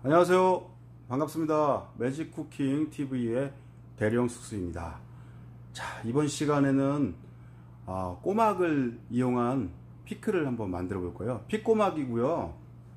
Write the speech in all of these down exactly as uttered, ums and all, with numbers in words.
안녕하세요. 반갑습니다. 매직쿠킹 티비의 대령 숙수입니다. 자, 이번 시간에는 어, 꼬막을 이용한 피클을 한번 만들어 볼 거예요. 피꼬막이고요.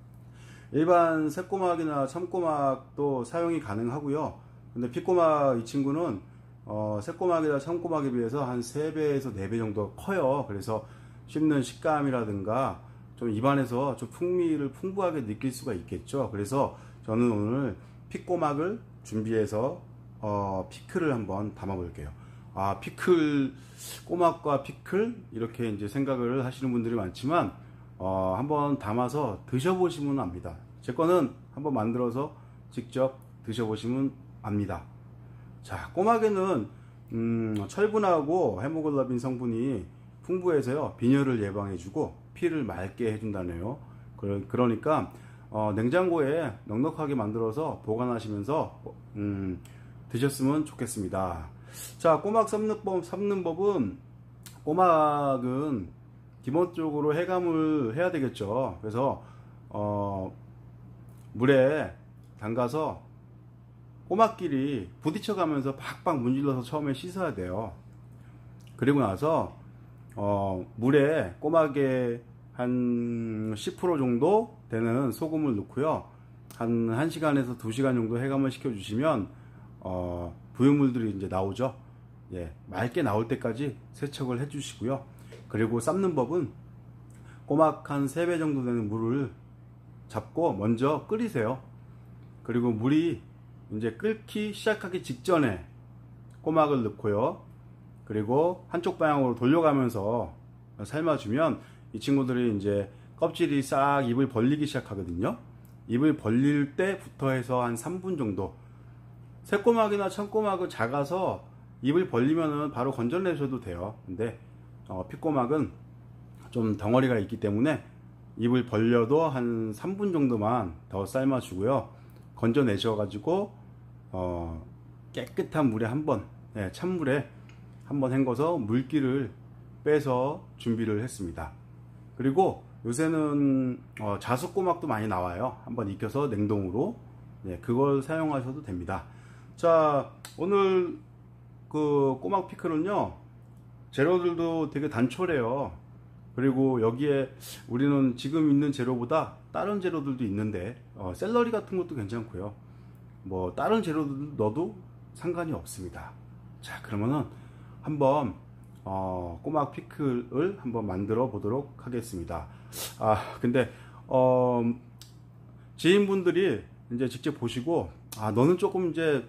일반 새꼬막이나 참꼬막도 사용이 가능하고요. 근데 피꼬막 이 친구는 어, 새꼬막이나 참꼬막에 비해서 한 세 배에서 네 배 정도 커요. 그래서 씹는 식감이라든가 좀 입안에서 좀 풍미를 풍부하게 느낄 수가 있겠죠. 그래서 저는 오늘 피꼬막을 준비해서 어, 피클을 한번 담아 볼게요. 아, 피클, 꼬막과 피클 이렇게 이제 생각을 하시는 분들이 많지만 어, 한번 담아서 드셔보시면 압니다. 제 거는 한번 만들어서 직접 드셔보시면 압니다. 자, 꼬막에는 음, 철분하고 헤모글로빈 성분이 풍부해서요, 빈혈을 예방해주고 피를 맑게 해준다네요. 그러니까 어, 냉장고에 넉넉하게 만들어서 보관하시면서 음, 드셨으면 좋겠습니다. 자, 꼬막 삶는 법, 삶는 법은 꼬막은 기본적으로 해감을 해야 되겠죠. 그래서 어, 물에 담가서 꼬막끼리 부딪혀 가면서 팍팍 문질러서 처음에 씻어야 돼요. 그리고 나서 어, 물에 꼬막에 한 십 퍼센트 정도 되는 소금을 넣고요. 한 1시간에서 두 시간 정도 해감을 시켜주시면 어, 부유물들이 이제 나오죠. 예, 맑게 나올 때까지 세척을 해주시고요. 그리고 삶는 법은 꼬막 한 세 배 정도 되는 물을 잡고 먼저 끓이세요. 그리고 물이 이제 끓기 시작하기 직전에 꼬막을 넣고요. 그리고 한쪽 방향으로 돌려가면서 삶아주면 이 친구들이 이제 껍질이 싹 입을 벌리기 시작하거든요. 입을 벌릴 때부터 해서 한 삼 분 정도. 새꼬막이나 참꼬막은 작아서 입을 벌리면은 바로 건져내셔도 돼요. 근데 어, 피꼬막은 좀 덩어리가 있기 때문에 입을 벌려도 한 삼 분 정도만 더 삶아주고요. 건져내셔가지고 어, 깨끗한 물에 한번, 네, 찬물에 한번 헹궈서 물기를 빼서 준비를 했습니다. 그리고 요새는 어, 자수꼬막도 많이 나와요. 한번 익혀서 냉동으로, 네, 그걸 사용하셔도 됩니다. 자, 오늘 그 꼬막 피클은요, 재료들도 되게 단촐해요. 그리고 여기에 우리는 지금 있는 재료보다 다른 재료들도 있는데 어, 샐러리 같은 것도 괜찮고요. 뭐 다른 재료들 넣어도 상관이 없습니다. 자, 그러면은 한번 어, 꼬막 피클을 한번 만들어 보도록 하겠습니다. 아, 근데 어, 지인분들이 이제 직접 보시고, 아, 너는 조금 이제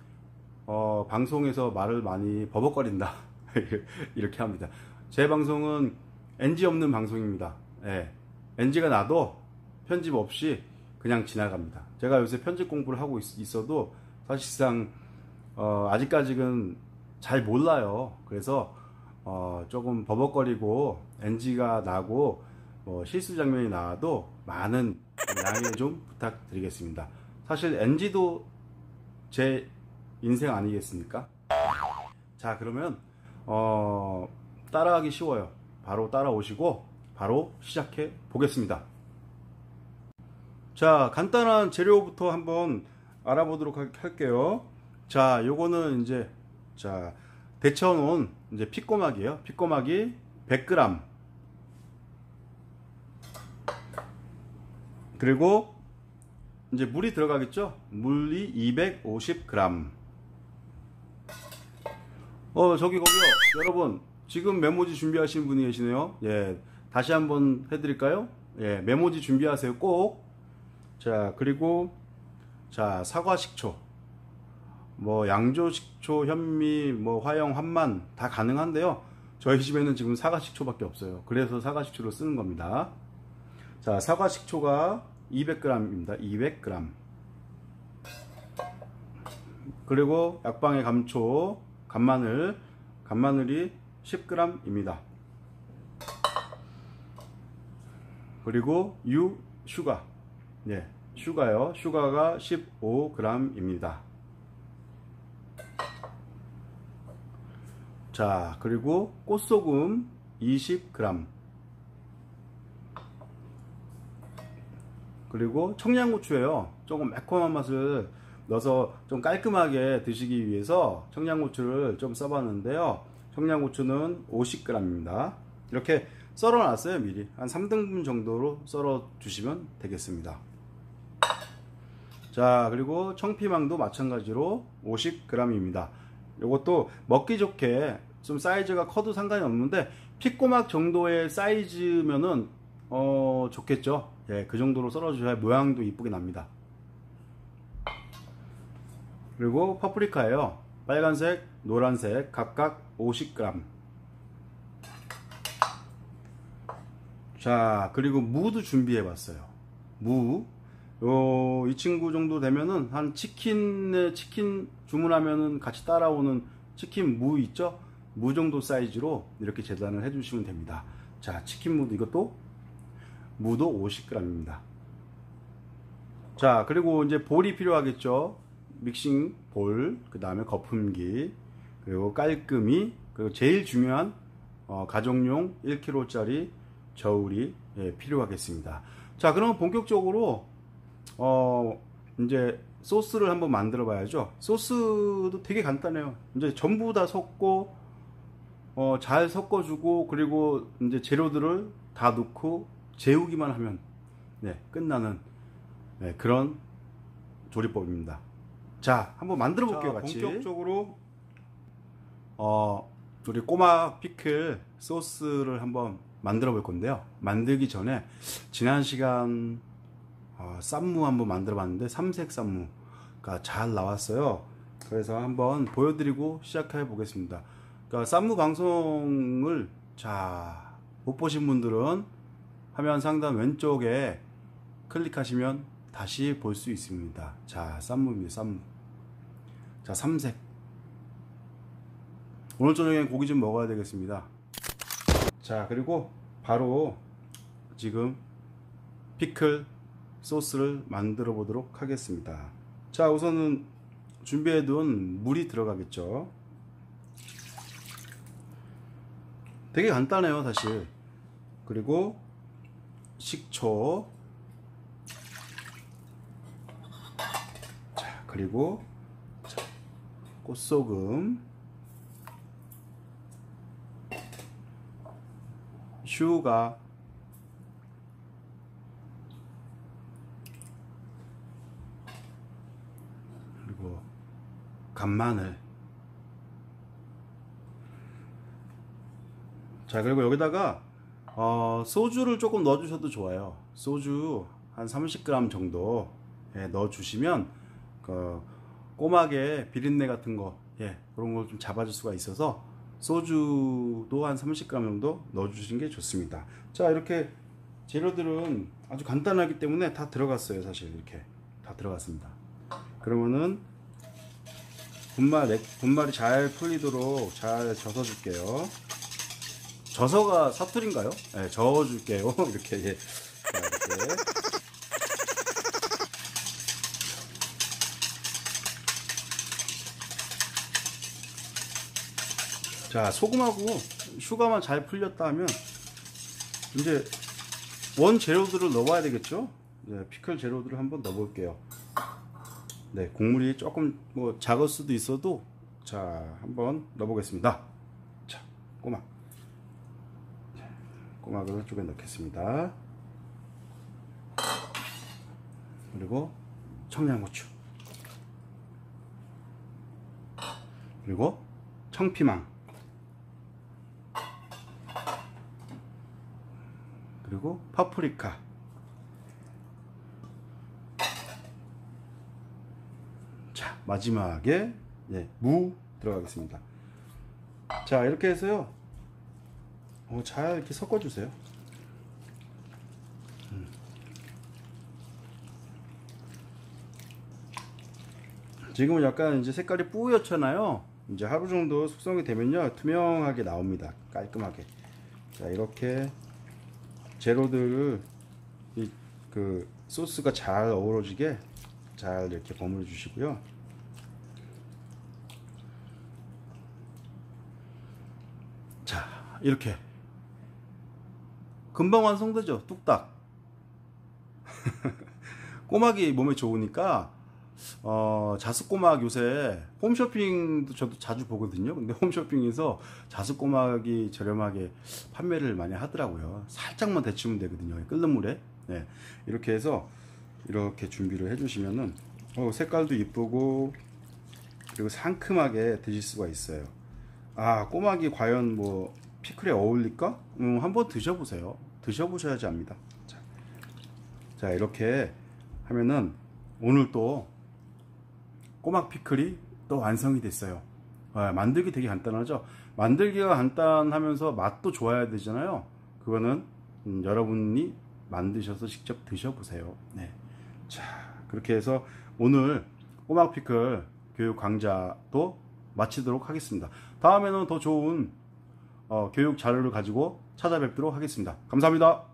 어, 방송에서 말을 많이 버벅거린다 이렇게 합니다. 제 방송은 엔지 없는 방송입니다. 예, 엔지가 나도 편집 없이 그냥 지나갑니다. 제가 요새 편집 공부를 하고 있, 있어도 사실상 어, 아직까지는 잘 몰라요. 그래서 어, 조금 버벅거리고 엔지가 나고 뭐 실수 장면이 나와도 많은 양해 좀 부탁드리겠습니다. 사실 엔지도 제 인생 아니겠습니까? 자, 그러면 어, 따라하기 쉬워요. 바로 따라오시고 바로 시작해 보겠습니다. 자, 간단한 재료부터 한번 알아보도록 할게요. 자, 요거는 이제 자, 데쳐놓은 이제 피꼬막이에요. 피꼬막이 백 그램. 그리고 이제 물이 들어가겠죠. 물이 이백오십 그램. 어, 저기 거기요. 여러분, 지금 메모지 준비하신 분이 계시네요. 예, 다시 한번 해드릴까요? 예, 메모지 준비하세요. 꼭. 자, 그리고 자, 사과 식초, 뭐 양조 식초, 현미, 뭐 화형, 환만 다 가능한데요. 저희 집에는 지금 사과 식초밖에 없어요. 그래서 사과 식초를 쓰는 겁니다. 자, 사과 식초가 이백 그램입니다. 이백 그램. 그리고 약방의 감초, 간마늘, 간마늘이 십 그램입니다. 그리고 유 슈가, 네, 슈가요. 슈가가 십오 그램입니다. 자, 그리고 꽃소금 이십 그램. 그리고 청양고추예요. 조금 매콤한 맛을 넣어서 좀 깔끔하게 드시기 위해서 청양고추를 좀 써봤는데요. 청양고추는 오십 그램입니다. 이렇게 썰어 놨어요. 미리 한 삼 등분 정도로 썰어 주시면 되겠습니다. 자, 그리고 청피망도 마찬가지로 오십 그램입니다. 이것도 먹기 좋게 좀 사이즈가 커도 상관이 없는데 핏꼬막 정도의 사이즈면은 어 좋겠죠. 예, 그 정도로 썰어 주셔야 모양도 이쁘게 납니다. 그리고 파프리카예요. 빨간색, 노란색 각각 오십 그램. 자, 그리고 무도 준비해 봤어요. 무. 요, 이 친구 정도 되면은 한 치킨에 치킨 주문하면은 같이 따라오는 치킨 무 있죠? 무 정도 사이즈로 이렇게 재단을 해 주시면 됩니다. 자, 치킨 무도 이것도 무도 오십 그램입니다. 자, 그리고 이제 볼이 필요하겠죠? 믹싱 볼, 그 다음에 거품기, 그리고 깔끔이, 그리고 제일 중요한 어, 가정용 일 킬로그램짜리 저울이 예, 필요하겠습니다. 자, 그러면 본격적으로 어, 이제 소스를 한번 만들어 봐야죠. 소스도 되게 간단해요. 이제 전부 다 섞고 어, 잘 섞어주고 그리고 이제 재료들을 다 넣고 재우기만 하면 네, 끝나는 네, 그런 조리법입니다. 자, 한번 만들어 볼게요. 자, 같이 본격적으로 어, 우리 꼬막 피클 소스를 한번 만들어 볼 건데요. 만들기 전에 지난 시간 어, 쌈무 한번 만들어 봤는데 삼색 쌈무가 잘 나왔어요. 그래서 한번 보여드리고 시작해 보겠습니다. 그러니까 쌈무 방송을 자, 못 보신 분들은 화면 상단 왼쪽에 클릭하시면 다시 볼 수 있습니다. 자, 쌈무입니다. 쌈무. 자, 삼색. 오늘 저녁엔 고기 좀 먹어야 되겠습니다. 자, 그리고 바로 지금 피클 소스를 만들어 보도록 하겠습니다. 자, 우선은 준비해 둔 물이 들어가겠죠. 되게 간단해요, 사실. 그리고 식초. 자, 그리고 자, 꽃소금, 슈가, 그리고 간마늘. 자, 그리고 여기다가 어, 소주를 조금 넣어 주셔도 좋아요. 소주 한 삼십 그램 정도 예, 넣어 주시면 그 꼬막에 비린내 같은 거 예, 그런 걸 좀 잡아줄 수가 있어서 소주도 한 삼십 그램 정도 넣어 주시는 게 좋습니다. 자, 이렇게 재료들은 아주 간단하기 때문에 다 들어갔어요. 사실 이렇게 다 들어갔습니다. 그러면은 분말, 분말이 잘 풀리도록 잘 젖어 줄게요. 져서가 사투리인가요? 네, 저어줄게요. 이렇게, 예. 자, 이렇게. 자, 소금하고 슈가만 잘 풀렸다 하면 이제 원 재료들을 넣어야 되겠죠? 네, 피클 재료들을 한번 넣어 볼게요. 네, 국물이 조금 뭐 작을 수도 있어도 자, 한번 넣어 보겠습니다. 자, 꼬막. 꼬막을 쪽에 넣겠습니다. 그리고 청양고추, 그리고 청피망, 그리고 파프리카, 자, 마지막에 예, 무 들어가겠습니다. 자, 이렇게 해서요 어, 잘 이렇게 섞어주세요. 음. 지금은 약간 이제 색깔이 뿌옇잖아요. 이제 하루 정도 숙성이 되면요 투명하게 나옵니다. 깔끔하게. 자, 이렇게 재료들을 이 그 소스가 잘 어우러지게 잘 이렇게 버무려 주시고요. 자, 이렇게 금방 완성되죠. 뚝딱. 꼬막이 몸에 좋으니까 어, 자스꼬막 요새 홈쇼핑도 저도 자주 보거든요. 근데 홈쇼핑에서 자스꼬막이 저렴하게 판매를 많이 하더라고요. 살짝만 데치면 되거든요. 끓는 물에. 네, 이렇게 해서 이렇게 준비를 해주시면은 어, 색깔도 이쁘고 그리고 상큼하게 드실 수가 있어요. 아, 꼬막이 과연 뭐 피클에 어울릴까? 음, 한번 드셔보세요. 드셔보셔야지 압니다. 자, 자 이렇게 하면은 오늘 또 꼬막 피클이 또 완성이 됐어요. 아, 만들기 되게 간단하죠. 만들기가 간단하면서 맛도 좋아야 되잖아요. 그거는 음, 여러분이 만드셔서 직접 드셔보세요. 네. 자, 그렇게 해서 오늘 꼬막 피클 교육 강좌도 마치도록 하겠습니다. 다음에는 더 좋은 어, 교육 자료를 가지고 찾아뵙도록 하겠습니다. 감사합니다.